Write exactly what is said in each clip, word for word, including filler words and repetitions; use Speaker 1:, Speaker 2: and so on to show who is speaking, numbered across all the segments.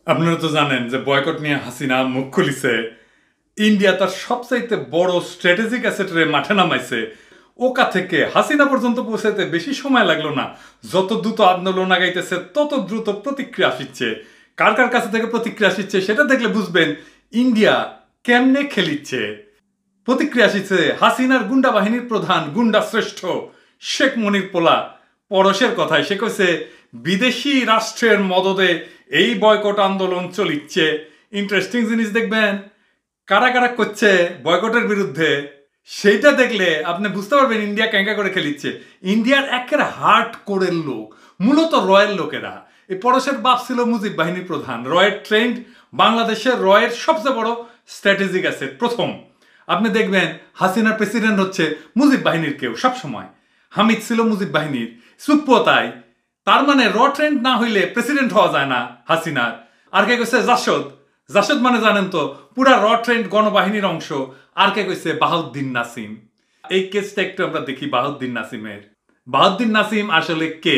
Speaker 1: আপনারা তো জানেন যে বয়কট নিয়ে হাসিনা মুখ খুলিছে। ইন্ডিয়া তার সবচাইতে বড় স্ট্র্যাটেজিক অ্যাসেটরে মাঠে নামাইছে। ওকা থেকে হাসিনা পর্যন্ত পৌঁছাতে বেশি সময় লাগলো না। যত দ্রুত আন্দোলন আগাইতেছে তত দ্রুত প্রতিক্রিয়া আসছে। কার কার কাছে থেকে প্রতিক্রিয়া আসছে সেটা দেখলে বুঝবেন ইন্ডিয়া কেমনে খেলিচ্ছে। প্রতিক্রিয়া আসছে হাসিনার গুন্ডা বাহিনীর প্রধান গুন্ডা শ্রেষ্ঠ শেখ মনির পোলা পরশের কথায়। সে কইছে বিদেশি রাষ্ট্রের মদদে এই বয়কট আন্দোলন চলিচ্ছে। ইন্টারেস্টিং জিনিস দেখবেন কারা কারা করছে বয়কটের বিরুদ্ধে, সেইটা দেখলে আপনি বুঝতে পারবেন ইন্ডিয়া ক্যাঙ্কা করে খেলিচ্ছে। ইন্ডিয়ার একের হার্ট কোরের লোক, মূলত রয়ের লোকেরা। এই পরশের বাপ ছিল মুজিব বাহিনীর প্রধান, রয়ের ট্রেন্ড, বাংলাদেশের রয়ের সবচেয়ে বড় স্ট্র্যাটেজিক অ্যাসেট প্রথম। আপনি দেখবেন হাসিনার প্রেসিডেন্ট হচ্ছে মুজিব বাহিনীর কেউ সবসময়। হামিদ ছিল মুজিব বাহিনীর, সুপ্পো তাই। তার মানে র ট্রেন্ড না হইলে প্রেসিডেন্ট হওয়া যায় না হাসিনার। আর কে কইছে জাসদ, জাসদ মানে জানেন তো পুরা র ট্রেন্ড গণবাহিনীর অংশ। আর কে কইছে বাহাউদ্দিন নাসিম। এই কেসটা একটু আমরা দেখি বাহাউদ্দিন নাসিমের। বাহাউদ্দিন নাসিম আসলে কে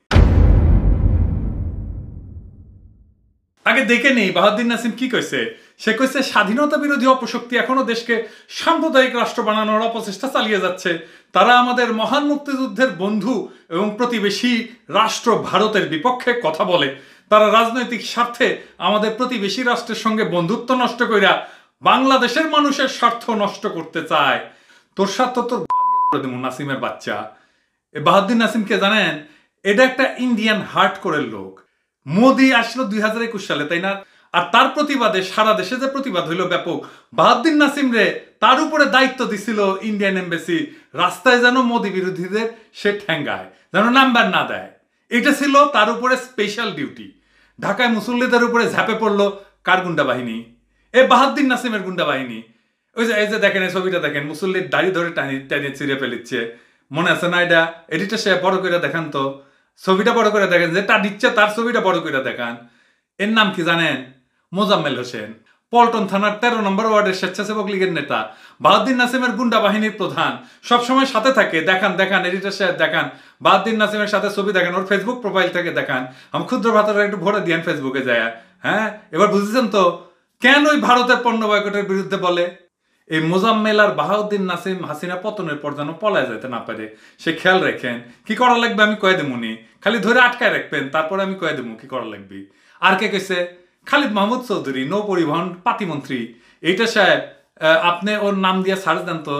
Speaker 1: আগে দেখে নেই বাহাউদ্দিন নাসিম কি কইছে। সে কইছে স্বাধীনতা বিরোধী অপশক্তি এখনো দেশকে সাম্প্রদায়িক রাষ্ট্র বানানোর অপচেষ্টা চালিয়ে যাচ্ছে। তারা আমাদের মহান মুক্তিযুদ্ধের বন্ধু এবং প্রতিবেশী রাষ্ট্র ভারতের বিপক্ষে কথা বলে। তারা রাজনৈতিক স্বার্থে আমাদের প্রতিবেশী রাষ্ট্রের সঙ্গে বন্ধুত্ব নষ্ট কইরা বাংলাদেশের মানুষের স্বার্থ নষ্ট করতে চায়। তোর স্বার্থ তোর করে দেব নাসিমের বাচ্চা। এ বাহাউদ্দিন নাসিমকে জানেন, এটা একটা ইন্ডিয়ান হার্ট কোরের লোক। মোদি আসলো দুই হাজার একুশ সালে, তাই না? আর তার প্রতিবাদে সারা দেশে যে প্রতিবাদ হইল ব্যাপক। বাহাউদ্দিন নাসিম রে তার উপরে দায়িত্ব দিছিল ইন্ডিয়ান এমবেসি, রাস্তায় যেন মোদি বিরোধীদের সে ঠ্যাঙ্গায়, যেন নাম্বার না দেয়। এটা ছিল তার উপরে স্পেশাল ডিউটি। ঢাকায় মুসল্লিদের উপরে ঝাঁপে পড়লো কার গুন্ডা বাহিনী? এ বাহাউদ্দিন নাসিমের গুন্ডা বাহিনী। ওই যে এই যে দেখেন এই ছবিটা দেখেন, মুসল্লির দাড়ি ধরে টানি টানিয়ে ছিঁড়ে ফেলিচ্ছে। মনে আছে না এটা? এডিটর সে বড় করে দেখান তো, ছবিটা বড় করে দেখেন, যেটা দিচ্ছে তার ছবিটা বড় করে দেখান। এর নাম কি জানেন? মোজাম্মেল হোসেন, পল্টন থানার তেরো নম্বর ওয়ার্ডের স্বেচ্ছাসেবক লীগের নেতা। বাহাউদ্দিন নাসিমের গুন্ডা বাহিনীর প্রধান, সবসময় সাথে থাকে। দেখান দেখান এডিটর সাহেব দেখান, বাহাউদ্দিন নাসিমের সাথে ছবি দেখান, ওর ফেসবুক প্রোফাইল থেকে দেখান। আমি ক্ষুদ্র ভাতাটা একটু ভরে দিয়েন ফেসবুকে যায়। হ্যাঁ, এবার বুঝেছেন তো কেন ওই ভারতের পণ্য বয়কটের বিরুদ্ধে বলে। এই মোজাম্মেল আর বাহাউদ্দিন নাসিম হাসিনা পতনের পর যেন পলায় যেতে না পারে সে খেয়াল রাখেন। কি করা লাগবে আমি কয়ে দেবনি, খালি ধরে আটকায় রাখবেন, তারপরে আমি কয়ে দেবো কি করা লাগবে। আর কে কেছে? খালিদ মাহমুদ চৌধুরী, নৌ পরিবহন পাতিমন্ত্রী। এইটা সাহেব আপনি ওর নাম দিয়ে সার্চ দেন তো,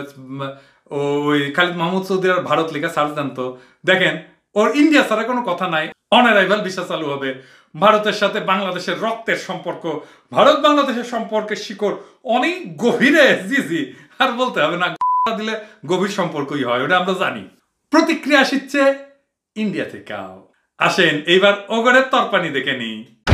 Speaker 1: ওই খালিদ মাহমুদ চৌধুরী আর ভারত লেখা সার্চ দেন তো, দেখেন ওর ইন্ডিয়া ছাড়া কোনো কথা নাই। অন অ্যারাইভাল ভিসা চালু হবে। ভারতের সাথে বাংলাদেশের রক্তের সম্পর্ক, ভারত বাংলাদেশের সম্পর্কের শিকড় অনেক গভীরে। জি জি, আর বলতে হবে না, দিলে গভীর সম্পর্কই হয়, ওটা আমরা জানি। প্রতিক্রিয়া আসছে ইন্ডিয়া থেকেও। আসেন এইবার ওগরের তরপানি দেখে নিই।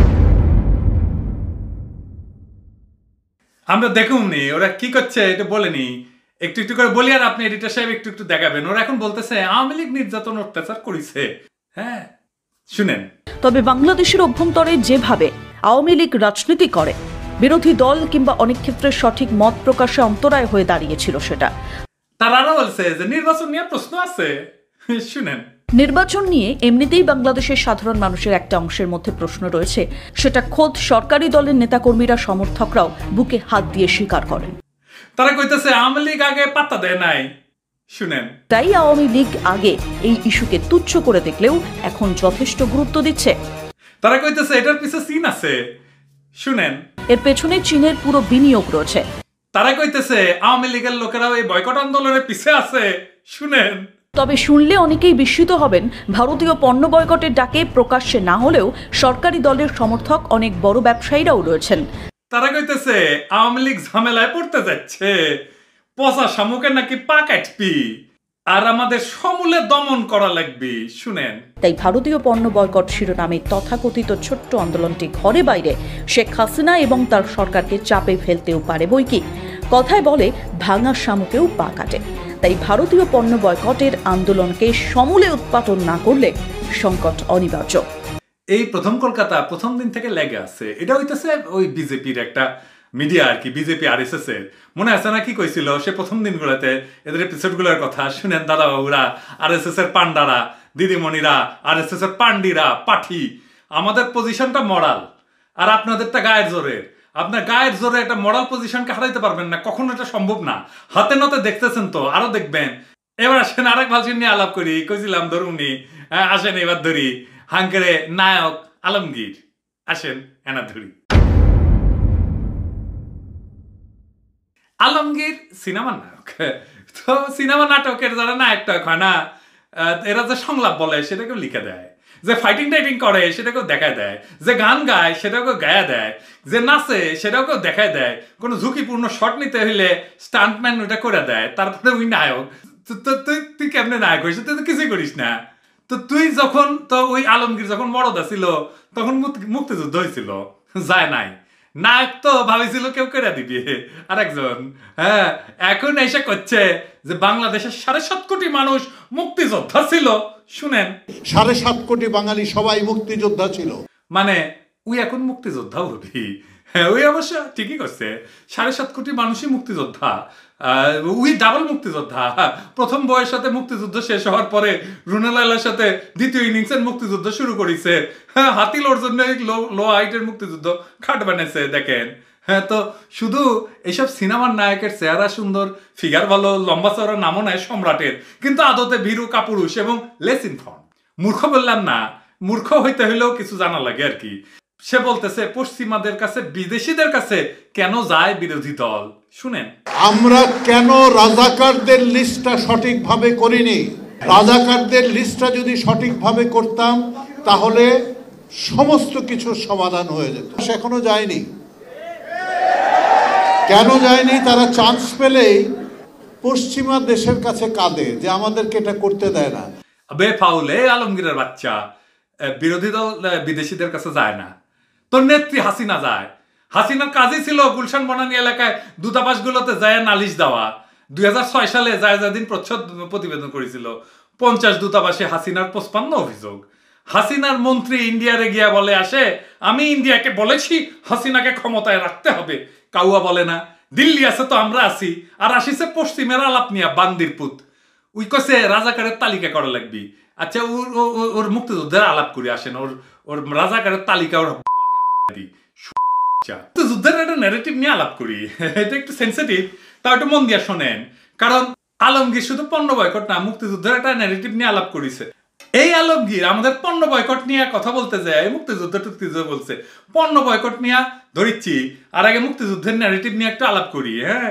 Speaker 1: আমরা দেখুন নি ওরা কি করছে, এটা বলেনি, একটু একটু করে বলি। আর আপনি এডিটর সাহেব একটু একটু দেখাবেন। ওরা এখন বলতেছে আওয়ামী লীগ নির্যাতন অত্যাচার করেছে। হ্যাঁ শুনেন।
Speaker 2: তবে বাংলাদেশের অভ্যন্তরে যেভাবে আওয়ামী লীগ রাজনীতি করে, বিরোধী দল কিংবা অনেক ক্ষেত্রে সঠিক মত প্রকাশে অন্তরায় হয়ে দাঁড়িয়েছিল সেটা।
Speaker 1: তারা আরো বলছে যে নির্বাচন নিয়ে প্রশ্ন আছে। শুনেন,
Speaker 2: নির্বাচন নিয়ে এমনিতেই বাংলাদেশের সাধারণ মানুষের একটা অংশের মধ্যে প্রশ্ন রয়েছে, সেটা খোদ সরকারি দলের নেতাকর্মীরা সমর্থকরাও বুকে হাত দিয়ে স্বীকার করেন।
Speaker 1: তারা কইতেছে আওয়ামী লীগ আগে পাত্তা দেয় নাই। শুনেন,
Speaker 2: তাই আওয়ামী লীগ আগে এই ইস্যুকে তুচ্ছ করে দেখলেও এখন যথেষ্ট গুরুত্ব দিচ্ছে।
Speaker 1: তারা কইতেছে এটার পিছে চীন আছে। শুনেন,
Speaker 2: এর পেছনে চীনের পুরো বিনিয়োগ রয়েছে।
Speaker 1: তারা কইতেছে আওয়ামী লীগের লোকেরাও এই বয়কট আন্দোলনের পিছে আছে। শুনেন,
Speaker 2: তবে শুনলে অনেকেই বিস্মিত হবেন, ভারতীয় পণ্য বয়কটের ডাকে প্রকাশ্যে না হলেও সরকারি দলের সমর্থক অনেক বড় ব্যবসায়ীরাও রয়েছেন।
Speaker 1: তারা কইতেছে আওয়ামী লীগ ঝামেলায় পড়তে যাচ্ছে, পচা শামুকের নাকি পা কাটবি, আর আমাদের সমূলে দমন করা লাগবে। শুনেন,
Speaker 2: তাই ভারতীয় পণ্য বয়কট শিরোনামে তথাকথিত ছোট্ট আন্দোলনটি ঘরে বাইরে শেখ হাসিনা এবং তার সরকারকে চাপে ফেলতেও পারে বইকি। কথায় বলে ভাঙা শামুকেও পা কাটে। তাই ভারতীয় পণ্য বয়কটের আন্দোলনকে সমূলে উৎপাটন না করলে সংকট অনিবার্য।
Speaker 1: এই প্রথম কলকাতা প্রথম দিন থেকে লেগে আছে। এটা হইতেছে ওই বিজেপির একটা মিডিয়া আর কি, বিজেপি আর এস এস এর। মনে আছে না কি কইছিল সে প্রথম দিনগুলোতে এদের এপিসোড গুলোর কথা? শুনেন, দাদা বাবুরা, আর এস এস এর পান্ডারা, দিদিমণিরা, আর এস এস এর পান্ডিরা, পাঠি, আমাদের পজিশনটা মরাল। আর আপনাদেরটা গায়ের জোরের। আপনার গায়ের জোরে একটা মরাল পজিশনকে হারাইতে পারবেন না, কখনো এটা সম্ভব না। হাতে নাতে দেখতেছেন তো, আরো দেখবেন। এবার আসেন আরেক ভাষণ নিয়ে আলাপ করি, কইছিলাম ধরুনি, আসেন এবার ধরি হাঙ্কেরে নায়ক আলমগীর, আসেন এনা ধরি। আলমগীর সিনেমার নায়ক, তো সিনেমা নাটকের যারা নায়ক টায়ক হয় না, এরা যে সংলাপ বলে সেটাকেও লিখে দেয়, যে ফাইটিং টাইটিং করে সেটাকেও দেখায় দেয়, যে গান গায় সেটাকেও গায়া দেয়, যে নাচে সেটাকেও দেখায় দেয়, কোনো ঝুঁকিপূর্ণ শট নিতে হইলে স্টান্টম্যান ওটা করে দেয়, তারপরে ওই নায়ক। তুই তুই কেমনে নায়ক হয়েছিস? তুই তো কিছুই করিস না। তো তুই যখন, তো ওই আলমগীর যখন মরদা ছিল তখন মুক্তিযুদ্ধ হয়েছিল, যায় নাই। নায়ক তো ভাবিছিল কেউ করে দিবি আর একজন, হ্যাঁ এখন এসে করছে যে বাংলাদেশের সাড়ে সাত কোটি মানুষ মুক্তিযোদ্ধা ছিল। শুনেন,
Speaker 3: সাড়ে সাত কোটি বাঙালি সবাই মুক্তিযোদ্ধা ছিল,
Speaker 1: মানে ওই এখন মুক্তিযোদ্ধা হবি। হ্যাঁ ওই অবশ্য ঠিকই করছে, সাড়ে সাত কোটি মানুষই মুক্তিযোদ্ধা, উই ডাবল মুক্তিযোদ্ধা। প্রথম বয়ের সাথে মুক্তিযুদ্ধ শেষ হওয়ার পরে রুনালাইলার সাথে দ্বিতীয় ইনিংসের মুক্তিযুদ্ধ শুরু করেছে। হ্যাঁ হাতিলোর জন্য লো হাইটের মুক্তিযুদ্ধ খাট বানাইছে দেখেন। হ্যাঁ তো শুধু এইসব সিনেমার নায়কের চেহারা সুন্দর, ফিগার ভালো, লম্বা চওড়া নামও নেয় সম্রাটের, কিন্তু আদতে ভীরু কাপুরুষ এবং লেস ইনফর্ম। মূর্খ বললাম না, মূর্খ হইতে হইলেও কিছু জানা লাগে আর কি। সে বলতেছে পশ্চিমাদের কাছে, বিদেশিদের কাছে কেন যায় বিরোধী দল। শুনেন,
Speaker 3: আমরা কেন রাজাকারদের লিস্টটা সঠিকভাবে করিনি। রাজাকারদের লিস্টটা যদি সঠিকভাবে করতাম তাহলে সমস্ত কিছুর সমাধান হয়ে যেত। এখনো যায়নি। কেন যায়নি? তারা চান্স পেলেই পশ্চিমা দেশের কাছে কাঁদে যে আমাদেরকে এটা করতে দেয় না।
Speaker 1: বেফাউলে আলমগীরের বাচ্চা, বিরোধী দল বিদেশিদের কাছে যায় না, তোর নেত্রী হাসিনা যায়। হাসিনার কাজই ছিল গুলশান বনানী এলাকায় দূতাবাসগুলোতে যায় নালিশ দেওয়া। দুই হাজার ছয় সালে জায়জাদিন প্রচ্ছদ প্রতিবেদন করেছিল, পঞ্চাশ দূতাবাসে হাসিনার পঁচপান্ন অভিযোগ। হাসিনার মন্ত্রী ইন্ডিয়ারে গিয়া বলে আসে, আমি ইন্ডিয়াকে বলেছি হাসিনাকে ক্ষমতায় রাখতে হবে। কাউয়া বলে না, দিল্লি আছে তো আমরা আছি। আর আসিছে পশ্চিমের আলাপ নিয়া বান্দির পুত। উই কছে রাজাকারের তালিকা করা লাগবি। আচ্ছা ওর ওর মুক্তিযুদ্ধের আলাপ করে আসেন, ওর ওর রাজাকারের তালিকা ওর যুদ্ধের একটা ন্যারেটিভ নিয়ে আলাপ করি। এটা একটু সেন্সিটিভ, তা একটু মন দিয়া শোনেন। কারণ আলমগীর শুধু পণ্য বয়কট না, মুক্তিযুদ্ধের একটা ন্যারেটিভ নিয়ে আলাপ করেছে। এই আলমগীর আমাদের পণ্য বয়কট নিয়ে কথা বলতে যায়, মুক্তিযুদ্ধ টুক্তিযুদ্ধ বলছে, পণ্য বয়কট নিয়ে ধরিচ্ছি। আর আগে মুক্তিযুদ্ধের ন্যারেটিভ নিয়ে একটা আলাপ করি। হ্যাঁ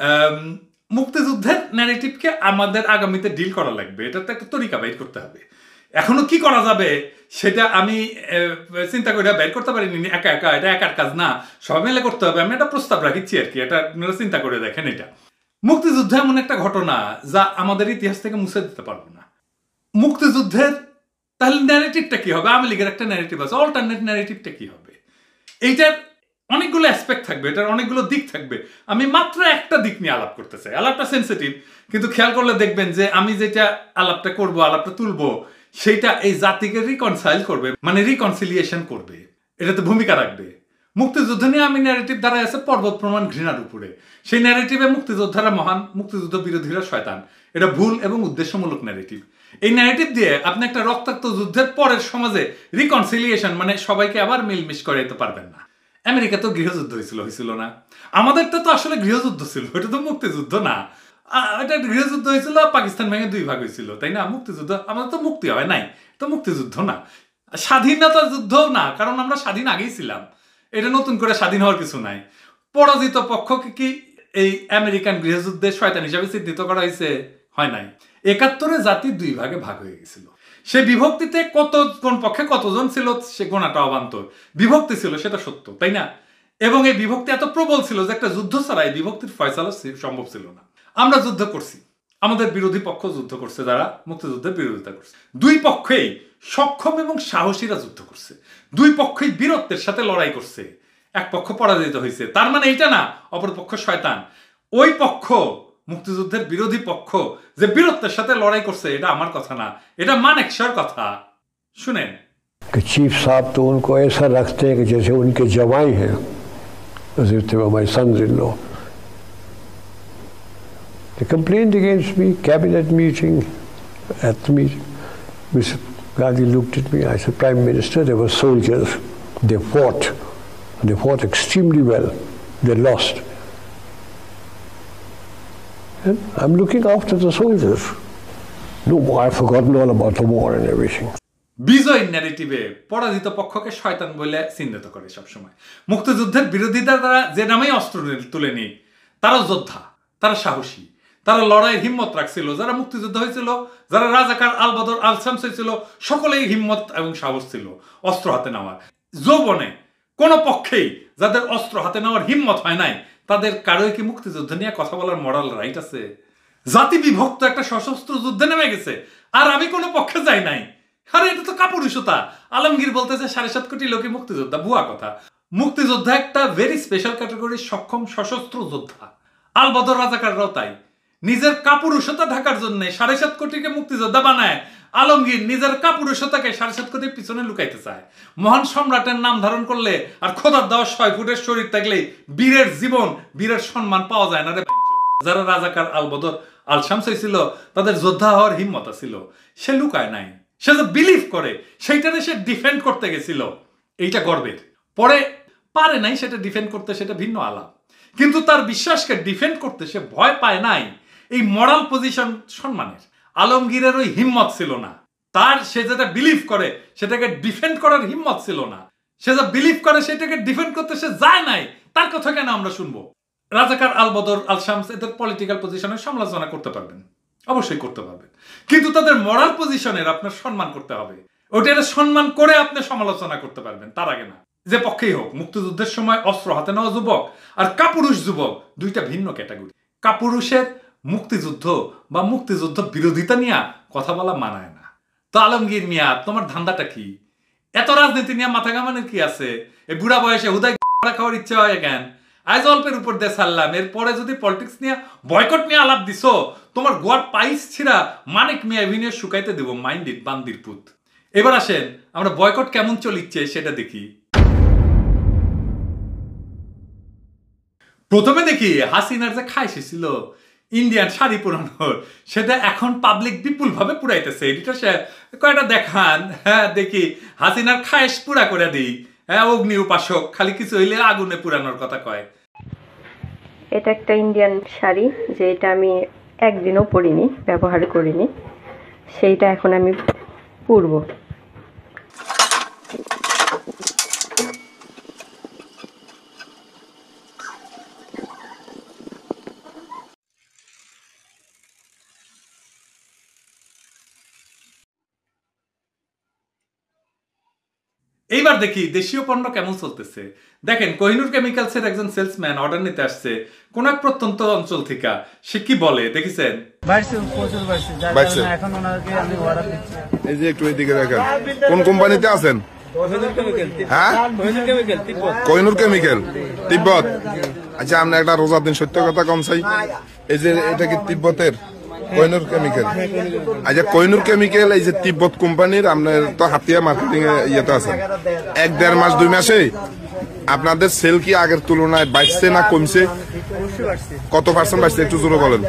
Speaker 1: মুক্তিযুদ্ধের ন্যারেটিভকে আমাদের আগামীতে ডিল করা লাগবে, এটা তো একটা তরিকা বের করতে হবে। এখনো কি করা যাবে সেটা আমি চিন্তা করে বের করতে পারিনি একা একা, এটা একার কাজ না, সবাই মিলে করতে হবে। আমি একটা প্রস্তাব রাখিচ্ছি আর কি, এটা আপনারা চিন্তা করে দেখেন। এটা মুক্তিযুদ্ধ এমন একটা ঘটনা যা আমাদের ইতিহাস থেকে মুছে দিতে পারবো না। মুক্তিযুদ্ধের তাহলে ন্যারেটিভটা কি হবে? আওয়ামী লীগের একটা ন্যারেটিভ আছে, অল্টারনেট ন্যারেটিভটা কি হবে? এইটার অনেকগুলো অ্যাসপেক্ট থাকবে, এটার অনেকগুলো দিক থাকবে। আমি মাত্র একটা দিক নিয়ে আলাপ করতে চাই। আলাপটা সেন্সিটিভ, কিন্তু খেয়াল করলে দেখবেন যে আমি যেটা আলাপটা করব, আলাপটা তুলবো, সেটা এই জাতিকে রিকনসাইল করবে, মানে রিকনসিলিয়েশন করবে, এটাতে ভূমিকা রাখবে। মুক্তিযুদ্ধ নিয়ে আমি ন্যারেটিভ দ্বারা আছে পর্বত প্রমাণ ঘৃণার উপরে। সেই ন্যারেটিভে মুক্তিযোদ্ধারা মহান, মুক্তিযুদ্ধ বিরোধীরা শয়তান, এটা ভুল এবং উদ্দেশ্যমূলক ন্যারেটিভ। এই ন্যারেটিভ দিয়ে আপনি একটা রক্তাক্ত যুদ্ধের পরের সমাজে রিকনসিলিয়েশন, মানে সবাইকে আবার মিলমিশ করে যেতে পারবেন না। আমেরিকা তো গৃহযুদ্ধ হয়েছিল, হয়েছিল না? আমাদেরটা তো আসলে গৃহযুদ্ধ ছিল, এটা তো মুক্তিযুদ্ধ না। এটা গৃহযুদ্ধ হয়েছিল, পাকিস্তান ভেঙে দুই ভাগ হয়েছিল, তাই না? মুক্তিযুদ্ধ আমাদের তো মুক্তি হয় নাই, তো মুক্তিযুদ্ধ না, স্বাধীনতা যুদ্ধও না, কারণ আমরা স্বাধীন আগেই ছিলাম। এটা নতুন করে স্বাধীন হওয়ার কিছু নাই। পরাজিত পক্ষকে কি এই আমেরিকান গৃহযুদ্ধের শয়তান হিসাবে চিহ্নিত করা হয়েছে? হয় নাই। একাত্তরে জাতি দুই ভাগে ভাগ হয়ে গেছিল। সে বিভক্তিতে কত কোন পক্ষে কতজন ছিল সে গোনাটা অবান্তর। বিভক্তি ছিল সেটা সত্য, তাই না? এবং এই বিভক্তি এত প্রবল ছিল যে একটা যুদ্ধ ছাড়া এই বিভক্তির ফয়সালা সম্ভব ছিল না। আমরা যুদ্ধ করছি, আমাদের বিরোধী পক্ষ যুদ্ধ করছে, যারা মুক্তিযুদ্ধের বিরোধিতা করছে। দুই পক্ষেই সক্ষম এবং সাহসীরা যুদ্ধ করছে, দুই পক্ষই বীরত্বের সাথে লড়াই করছে। এক পক্ষ পরাজিত হয়েছে, তার মানে এইটা না অপর পক্ষ শয়তান। ওই পক্ষ, মুক্তিযুদ্ধের বিরোধী পক্ষ যে বীরত্বের সাথে লড়াই করছে, এটা আমার কথা না, এটা মানেকশার কথা। শুনেন,
Speaker 4: चीफ साहब तो उनको ऐसा रखते हैं कि जैसे उनके जवाई हैं, as if they were my sons-in-law. They complained against me, cabinet meeting, at the meeting. Mister Gandhi looked at me, I said, Prime Minister, there were soldiers, they fought, They fought extremely well. They lost. And I'm looking after the soldiers. No, I've forgotten all about the war and everything.
Speaker 1: বিজয় ন্যারেটিভে পরাজিত পক্ষকে শয়তান বলে চিহ্নিত করে সবসময়। মুক্তিযুদ্ধের বিরোধীরা তারা যে নামেই অস্ত্র তুলে নিক, তারা যোদ্ধা, তারা সাহসী, তারা লড়াইয়ের হিম্মত রাখছিল। যারা মুক্তিযুদ্ধ হয়েছিল, যারা রাজাকার আল বদর আল শামস হয়েছিল, সকলেই হিম্মত এবং সাহস ছিল অস্ত্র হাতে নেওয়ার। যৌবনে কোনো পক্ষেই যাদের অস্ত্র হাতে নেওয়ার হিম্মত হয় নাই, তাদের কারোই কি মুক্তিযুদ্ধ নিয়ে কথা বলার মরাল রাইট আছে? জাতি বিভক্ত একটা সশস্ত্র যুদ্ধে নেমে গেছে, আর আমি কোনো পক্ষে যাই নাই। আরে এটা তো কাপুরুষতা। আলমগীর বলতেছে সাড়ে সাত কোটি লোকই মুক্তিযোদ্ধা, ভুয়া কথা। মুক্তিযোদ্ধা একটা ভেরি স্পেশাল ক্যাটাগরির সক্ষম সশস্ত্র যোদ্ধা। আল বদর রাজাকাররাও তাই। নিজের কাপুরুষতা ঢাকার জন্য সাড়ে সাত কোটিকে মুক্তিযোদ্ধা বানায় আলমগীর নিজের কাপুরুষতাকে সাড়ে সাত কোটির পিছনে লুকাইতে চায়। মহান সম্রাটের নাম ধারণ করলে আর খোদার দেওয়া ছয় ফুটের শরীর থাকলেই বীরের জীবন, বীরের সম্মান পাওয়া যায় না রে। যারা রাজাকার আল বদর আল শামস ছিল, তাদের যোদ্ধা হওয়ার হিম্মত ছিল। সে লুকায় নাই, সে যে বিলিভ করে সেইটারে সে ডিফেন্ড করতে গেছিল। এইটা গর্বের। পরে পারে নাই সেটা ডিফেন্ড করতে, সেটা ভিন্ন আলাপ। কিন্তু তার বিশ্বাসকে ডিফেন্ড করতে সে ভয় পায় নাই। এই মরাল পজিশন সম্মানের। আলমগীরের ওই হিম্মত ছিল না। তার সে যেটা বিলিভ করে সেটাকে ডিফেন্ড করার হিম্মত ছিল না। সে যা বিলিভ করে সেটাকে ডিফেন্ড করতে সে যায় নাই। তার কথা কেন আমরা শুনবো? রাজাকার আল বদর আল শামস এদের পলিটিক্যাল পজিশনের সমালোচনা করতে পারবেন, অবশ্যই করতে পারবেন, কিন্তু তাদের মরাল পজিশনের আপনার সম্মান করতে হবে। ওটা সম্মান করে আপনি সমালোচনা করতে পারবেন, তার আগে না। যে পক্ষেই হোক, মুক্তিযুদ্ধের সময় অস্ত্র হাতে নেওয়া যুবক আর কাপুরুষ যুবক দুইটা ভিন্ন ক্যাটাগরি। কাপুরুষের মুক্তিযুদ্ধ বা মুক্তিযুদ্ধ বিরোধিতা নিয়ে কথা বলা মানায় না। তো আলমগীর মিয়া, তোমার ধান্দাটা কি? এত রাজনীতি নিয়ে মাথা ঘামানোর কি আছে? এই বুড়া বয়সে হুদায় খাওয়ার ইচ্ছা হয় কেন? আজ অল্পের উপর দিয়ে ছাড়লাম, এরপরে যদি পলিটিক্স নিয়ে বয়কট নিয়ে আলাপ দিছো, তোমার গোয়ার পাইস ছিড়া মানিক মিয়া এভিনিউ শুকাইতে দেবো। মাইন্ড ইট বান্দির পুত। এবার আসেন আমরা বয়কট কেমন চলিচ্ছে সেটা দেখি। প্রথমে দেখি হাসিনার যে খাইছে ছিল ইন্ডিয়ান শাড়ি পুরানোর, সেটা এখন পাবলিক বিপুল ভাবে পুরাইতেছে। এটা সে কয়টা দেখান। হ্যাঁ দেখি হাসিনার খায়েশ পুরা করে দিই। হ্যাঁ, অগ্নি উপাসক, খালি কিছু হইলে আগুনে পুরানোর কথা কয়।
Speaker 5: এটা একটা ইন্ডিয়ান শাড়ি, যেটা আমি একদিনও পরিনি, ব্যবহার করিনি, সেইটা এখন আমি পরবো।
Speaker 1: এইবার দেখি দেশীয় পণ্য কেমন চলতেছে। দেখেন, কোহিনুর কেমিক্যালসের একজন সেলসম্যান অর্ডার নিতে আসছে কোন এক প্রত্যন্ত অঞ্চল থেকে। সে কি বলে দেখেছেন?
Speaker 6: এই যে একটু এদিকে দেখেন, কোন কোম্পানিতে আছেন? হ্যাঁ, কোহিনুর কেমিক্যাল, তিব্বত। আচ্ছা, আপনি একটা রোজার দিন সত্য কথা কম চাই। এই যে এটা কি তিব্বতের কোহিনুর কেমিক্যাল? আচ্ছা, কোহিনুর কেমিক্যাল এই যে তিব্বত কোম্পানির, আপনার তো হাতিয়া মার্কেটিং ইয়েতে আছে। এক দেড় মাস দুই মাসে আপনাদের সেল কি আগের তুলনায় বাড়ছে না কমছে? কত পার্সেন্ট বাড়ছে একটু জোরে বলেন।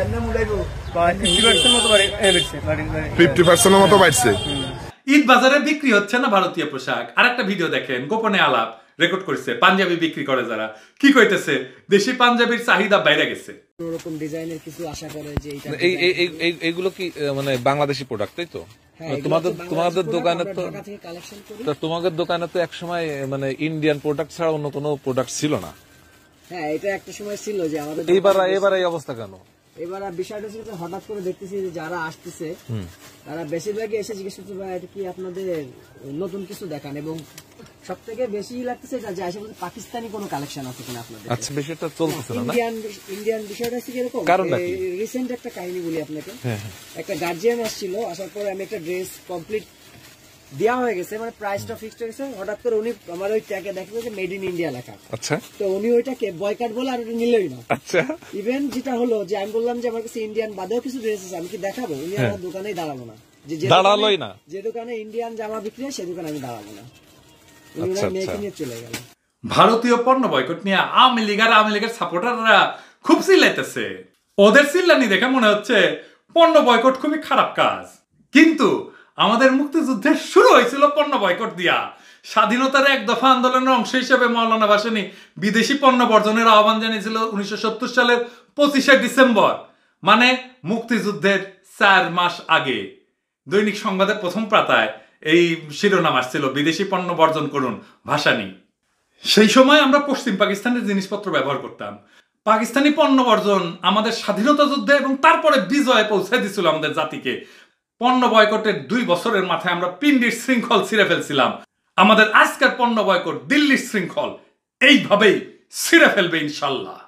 Speaker 6: ফিফটি পার্সেন্টের মতো বাড়ছে।
Speaker 1: ঈদ বাজারে বিক্রি হচ্ছে না ভারতীয় পোশাক। আর একটা ভিডিও দেখেন, গোপনে আলাপ রেকর্ড করেছে পাঞ্জাবি বিক্রি করে যারা। কি কইতেছে? দেশি পাঞ্জাবির চাহিদা বাইরে গেছে।
Speaker 7: ওরকম ডিজাইনের কিছু আশা করে যে এটা
Speaker 8: এই এই এইগুলো কি মানে বাংলাদেশি প্রোডাক্ট, তাই তো? তোমাদের তোমাদের দোকানে তো তোমাদের দোকানে তো একসময় মানে ইন্ডিয়ান প্রোডাক্ট ছাড়া অন্য কোনো প্রোডাক্ট ছিল না।
Speaker 7: হ্যাঁ, এটা একটা সময় ছিল যে আমাদের।
Speaker 8: এইবার এবার এই অবস্থা কেন?
Speaker 7: এবার বিষয়টা হচ্ছে হঠাৎ করে দেখতেছি যে যারা আসতেছে তারা বেশিরভাগই এসে জিজ্ঞেস করছে ভাই এটা কি আপনাদের নতুন কিছু দেখান, এবং সব থেকে বেশি লাগতেছে যে আসে বলতে পাকিস্তানি কোনো কালেকশন আছে কিনা আপনাদের।
Speaker 8: আচ্ছা, বিষয়টা চলতেছে না।
Speaker 7: ইন্ডিয়ান ইন্ডিয়ান বিষয়টা হচ্ছে কিরকম, রিসেন্ট একটা কাহিনী বলি আপনাকে। একটা গার্জিয়ান আসছিল, আসার পরে আমি একটা ড্রেস কমপ্লিট দেওয়া হয়ে গেছে, মানে প্রাইসটা ফিক্সড হয়ে গেছে। হঠাৎ করে উনি আমার ওই ট্যাগে দেখলো যে মেড ইন ইন্ডিয়া লেখা। আচ্ছা, তো উনি ওইটাকে বয়কাট বলে আর ওটা নিলই না। আচ্ছা, ইভেন যেটা হলো যে আমি বললাম যে আমার কাছে ইন্ডিয়ান বাদেও কিছু ড্রেস আছে, আমি কি দেখাবো? উনি আমার দোকানেই দাঁড়াবো না।
Speaker 8: দাঁড়ালোই না।
Speaker 7: যে দোকানে ইন্ডিয়ান জামা বিক্রি হয় সেই দোকানে আমি দাঁড়াবো না। উনি ওনার মেয়েকে নিয়ে চলে গেল।
Speaker 1: ভারতীয় পণ্য বয়কট নিয়ে আওয়ামী লীগ আর আওয়ামী লীগের সাপোর্টাররা খুব চিল্লাইতেছে। ওদের চিল্লানি দেখে মনে হচ্ছে পণ্য বয়কট খুবই খারাপ কাজ, কিন্তু আমাদের মুক্তিযুদ্ধের শুরু হয়েছিল পণ্য বয়কট দিয়া। স্বাধীনতার এক দফা আন্দোলনের অংশ হিসেবে মৌলানা ভাসানী বিদেশি পণ্য বর্জনের আহ্বান জানিয়েছিল উনিশশো সত্তর সালের পঁচিশে ডিসেম্বর, মানে মুক্তিযুদ্ধের চার মাস আগে। দৈনিক সংবাদের প্রথম পাতায় এই শিরোনাম আসছিল, বিদেশি পণ্য বর্জন করুন ভাসানী। সেই সময় আমরা পশ্চিম পাকিস্তানের জিনিসপত্র ব্যবহার করতাম। পাকিস্তানি পণ্য বর্জন আমাদের স্বাধীনতা যুদ্ধে এবং তারপরে বিজয়ে পৌঁছে দিছিল আমাদের জাতিকে। পণ্য বয়কটের দুই বছরের মাথায় আমরা পিন্ডির শৃঙ্খল ছিঁড়ে ফেলছিলাম। আমাদের আজকের পণ্য বয়কট দিল্লির শৃঙ্খল এইভাবেই ছিঁড়ে ফেলবে ইনশাল্লাহ।